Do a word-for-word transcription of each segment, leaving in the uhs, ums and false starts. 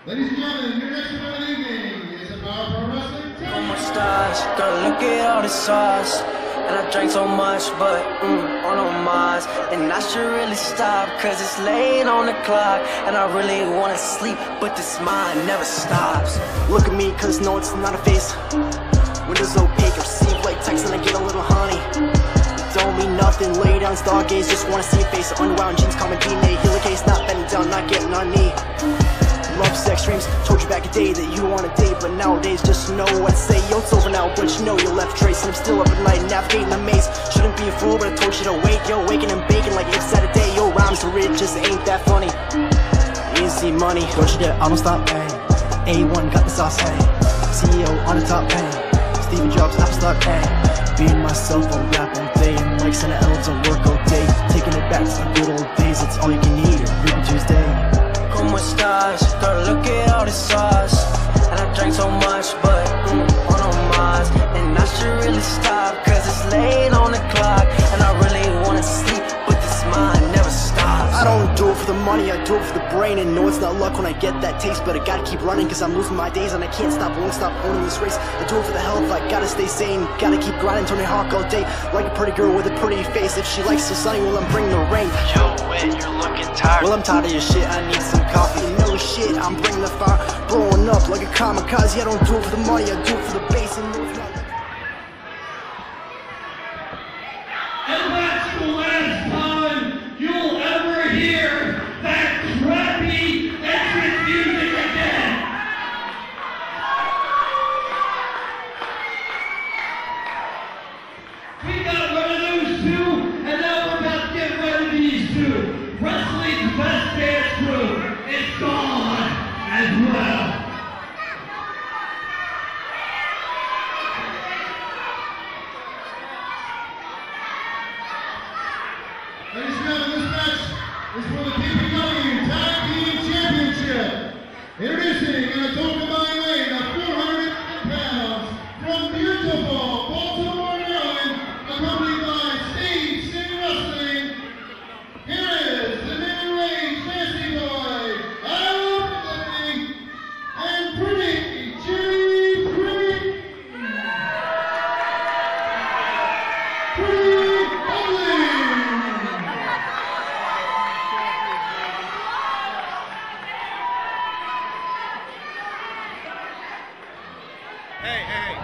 Ladies and gentlemen, your next one of the evening is about pro wrestling. Oh my stars, girl, look at all the sauce. And I drank so much, but mm, on on Mars. And I should really stop, cause it's late on the clock. And I really wanna sleep, but this mind never stops. Look at me, cause no, it's not a face. Windows opaque, receive like text and I get a little honey. Don't mean nothing, lay down, stargaze, just wanna see a face. Unwound jeans, common D N A, heal a case, not bending down, not getting on knee. Love sex dreams, told you back a day that you want a date, but nowadays just know what to say. Yo, it's over now, but you know you left trace, and I'm still up at night navigating the maze. Shouldn't be a fool, but I told you to wait. Yo, waking and baking like it's Saturday. Yo, rhymes are rich, just ain't that funny. Easy money, don't you dare, I don't stop, hey. A one got the sauce, hey. C E O on the top, hey. Stevie Jobs, I'm stuck, hey. Being myself, I'll rap all day, and like Santa Elves, I'll work all day. Taking it back to the good old days, it's all you can eat, Ruben Tuesday. Como stars, girl, look at all the sauce. And I drank so much, but mm, on on Mars. And I should really stop, cause it's late on the clock. And I really wanna sleep, but this mind never stops. I don't do it for the money, I do it for the brain. And no, it's not luck when I get that taste, but I gotta keep running, cause I'm losing my days. And I can't stop, won't stop owning this race. I do it for the health, I gotta stay sane. Gotta keep grinding, Tony Hawk all day. Like a pretty girl with a pretty face. If she likes the sunny, well, I'm bringing the rain. Yo, wait, you're looking tired. Well, I'm tired of your shit, I need some coffee. You know shit, I'm bringing the fire. Blowing up like a kamikaze. I don't do it for the money, I do it for the bass. And no, it's not. And that's the last time you'll ever hear that crappy entrance music again. We got rid of those two, and now we're about to get rid of these two. Wrestling's best dance crew is gone as well. Ladies and gentlemen, this match is for the P P W Tag Team Championship. Introducing in a total combined weight of four hundred pounds from beautiful Baltimore, Maryland, accompanied by Steve Sing Wrestling. Here is the mid-range fancy boy, uplifting and pretty Jimmy Pretty. Pretty ugly. Hey, hey.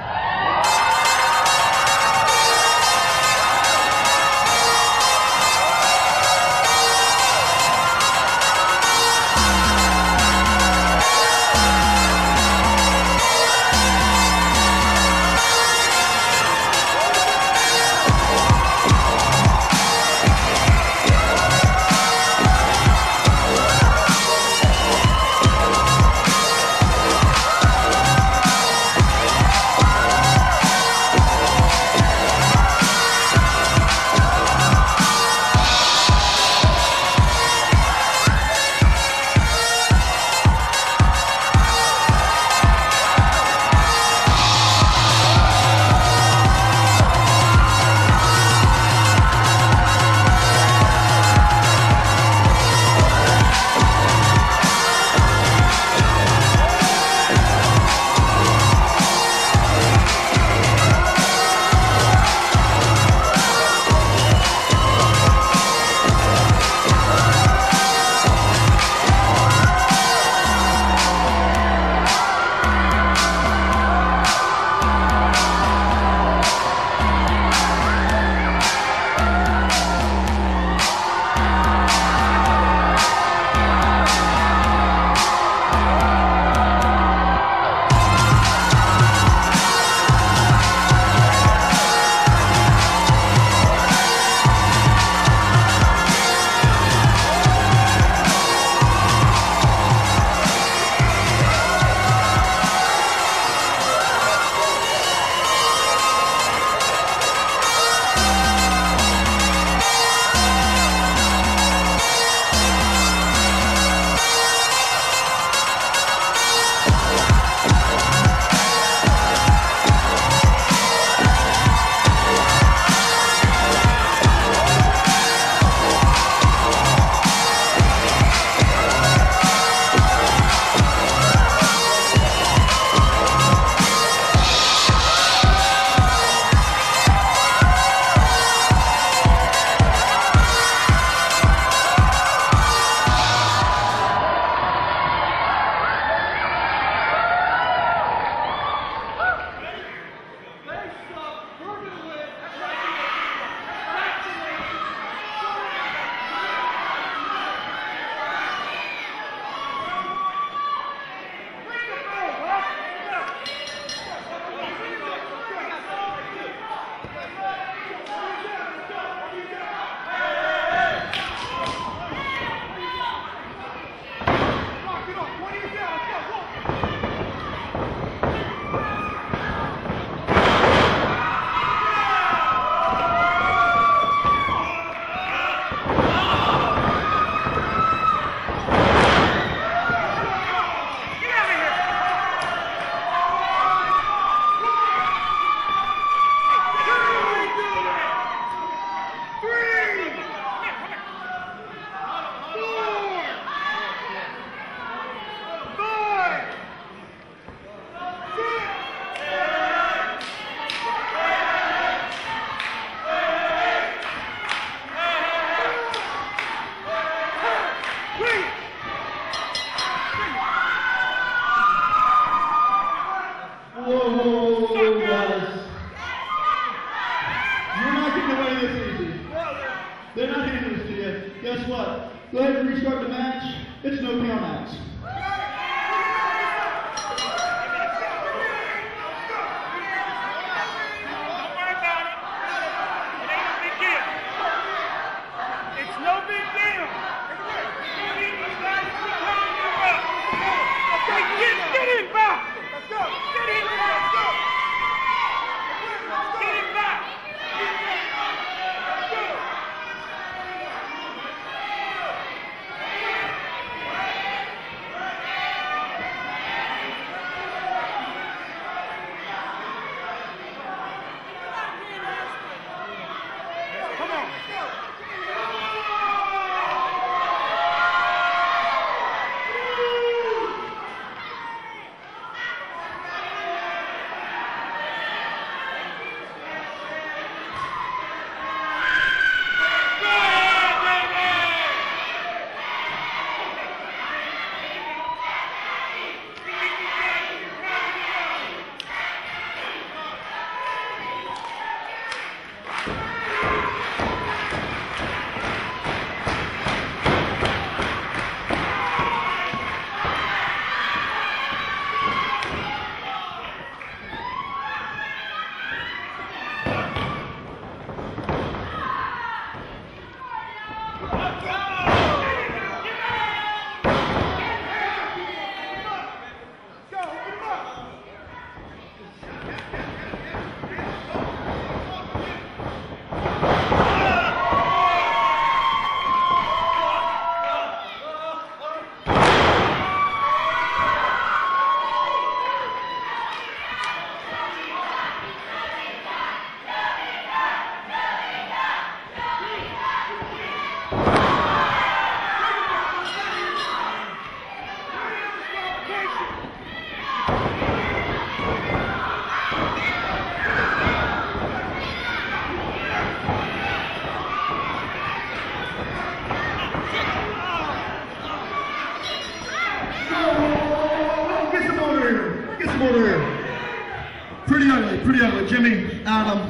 Pretty ugly, pretty ugly. Jimmy, Adam.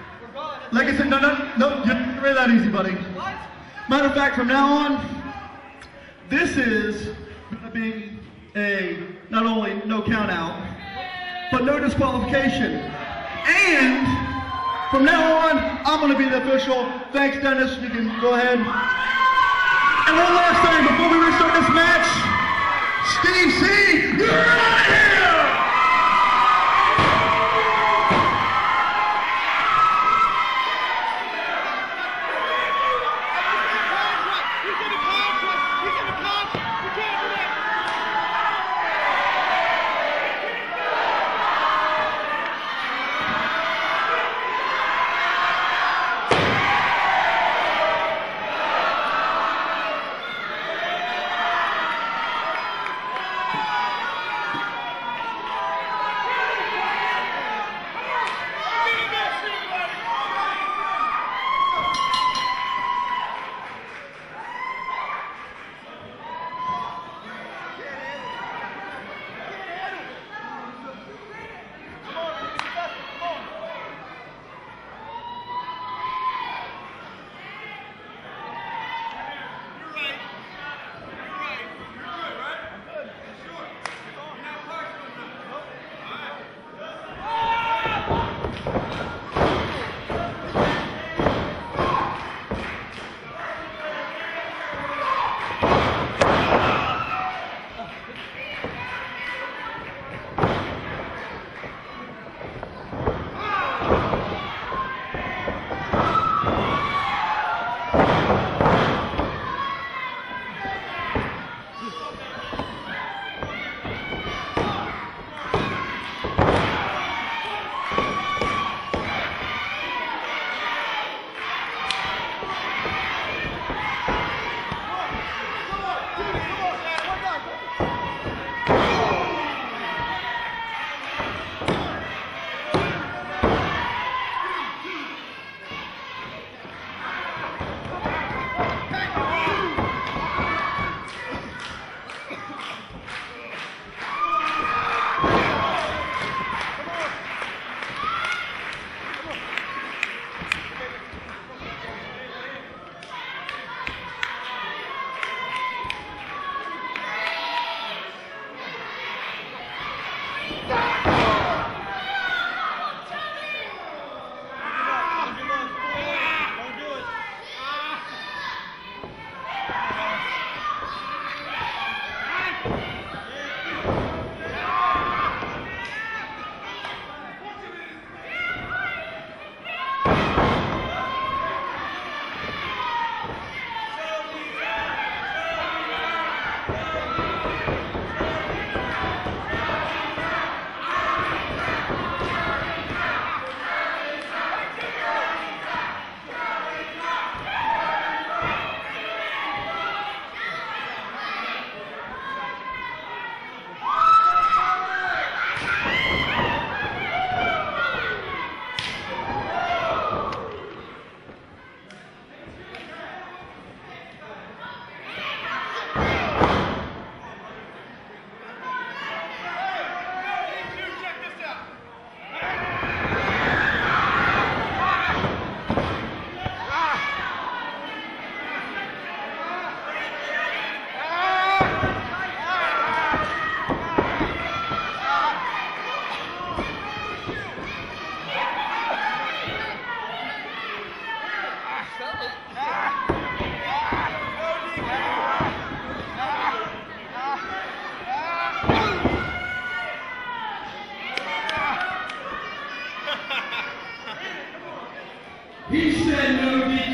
Like I said, no, no, no, you're not really that easy, buddy. What? Matter of fact, from now on, this is going to be a not only no count out, but no disqualification. And from now on, I'm going to be the official. Thanks, Dennis. You can go ahead. And one last thing before we restart this match, Steve C, you're out of here!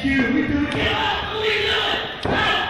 Q. We do it again. We do it. Out.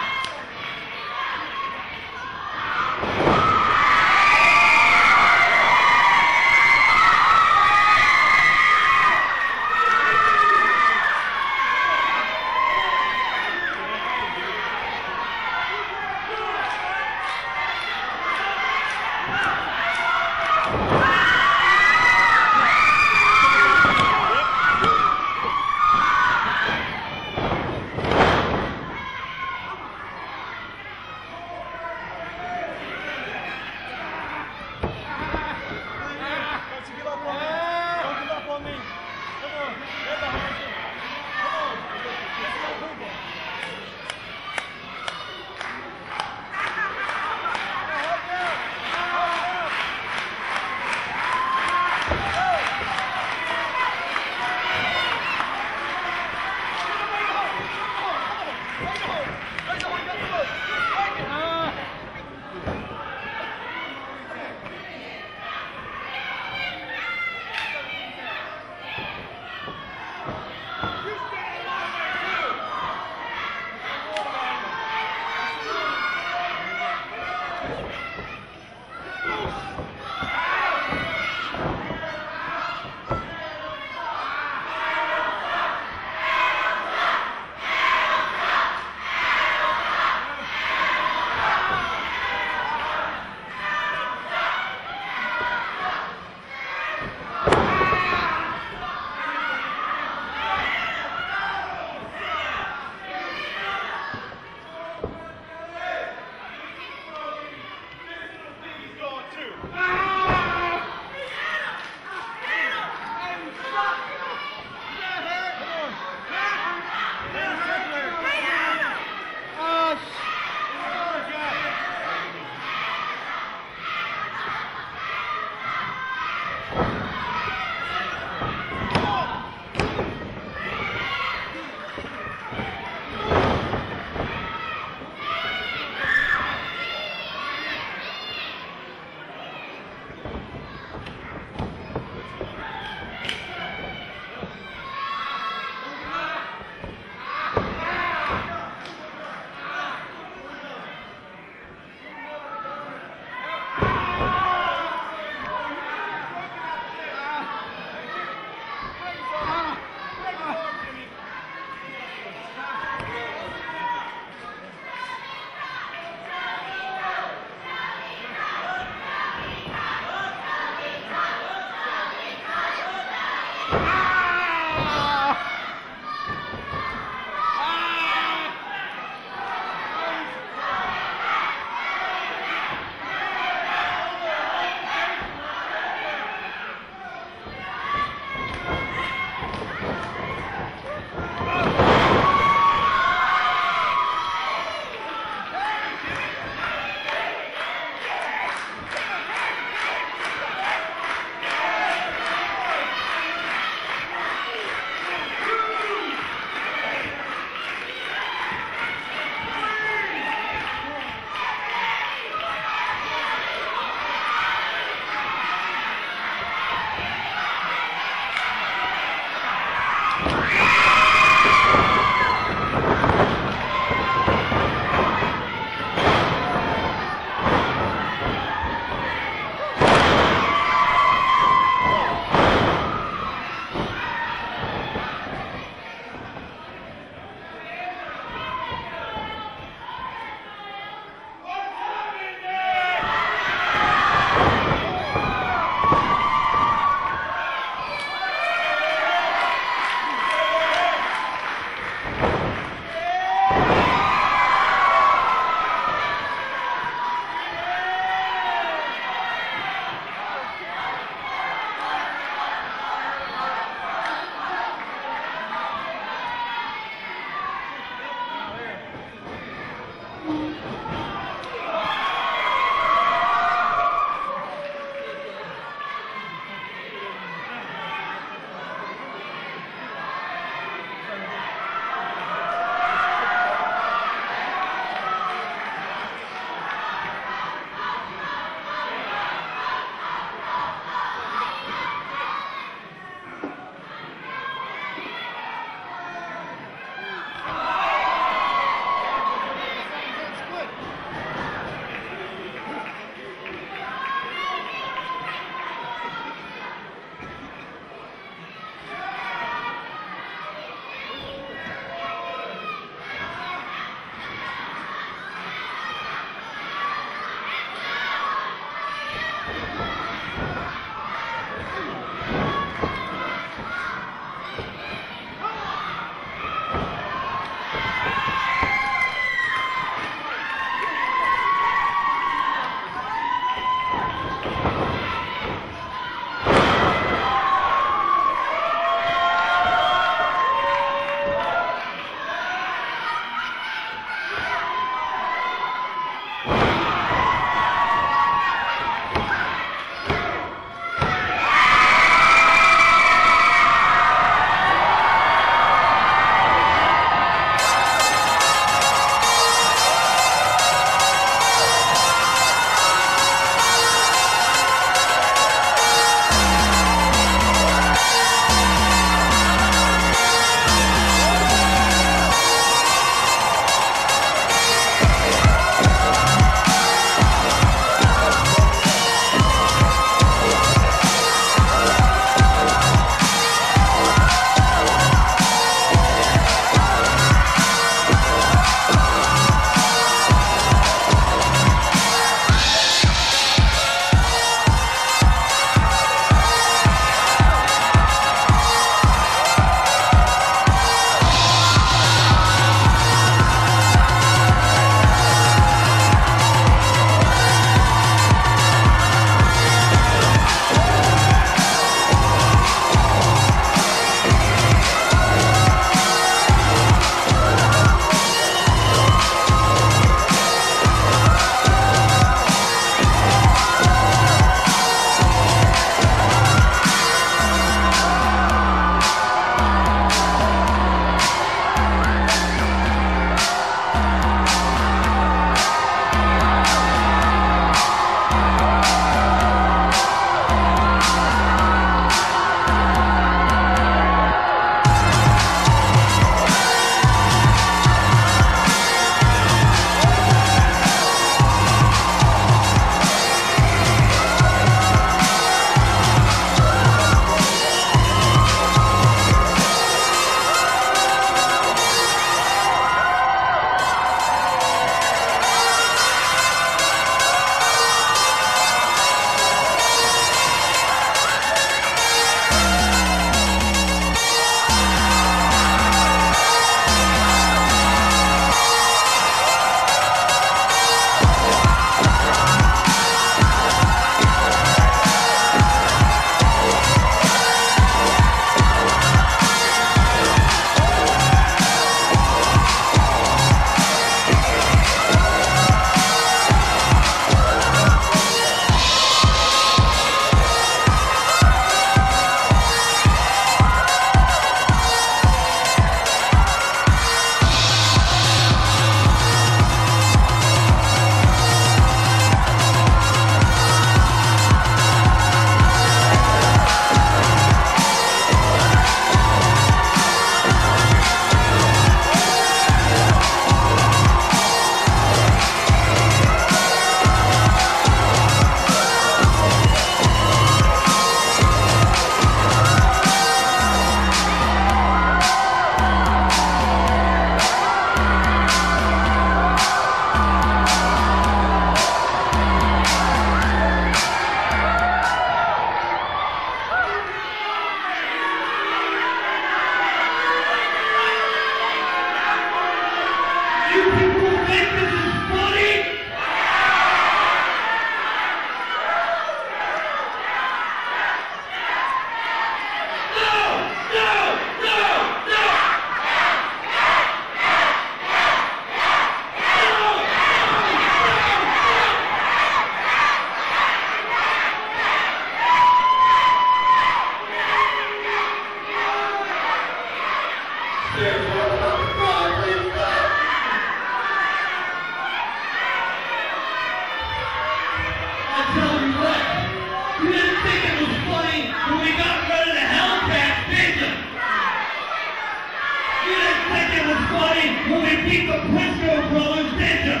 it was funny when we beat the Briscoe brothers, didn't you?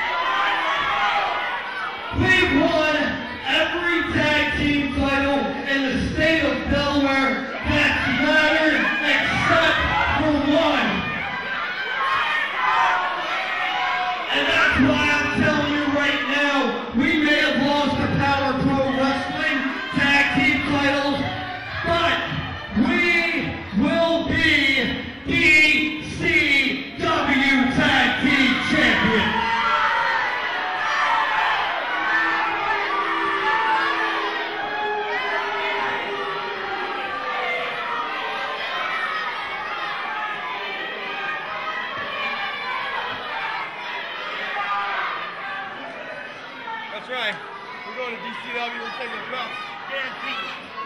We've won every tag team title in the state of Delaware that's mattered except for one. And that's why I'm telling you right now, we may have lost the Power Pro Wrestling tag team titles, but we will be D C W Tag Team Champions. That's right. We're going to D C W and taking the belts. Guaranteed.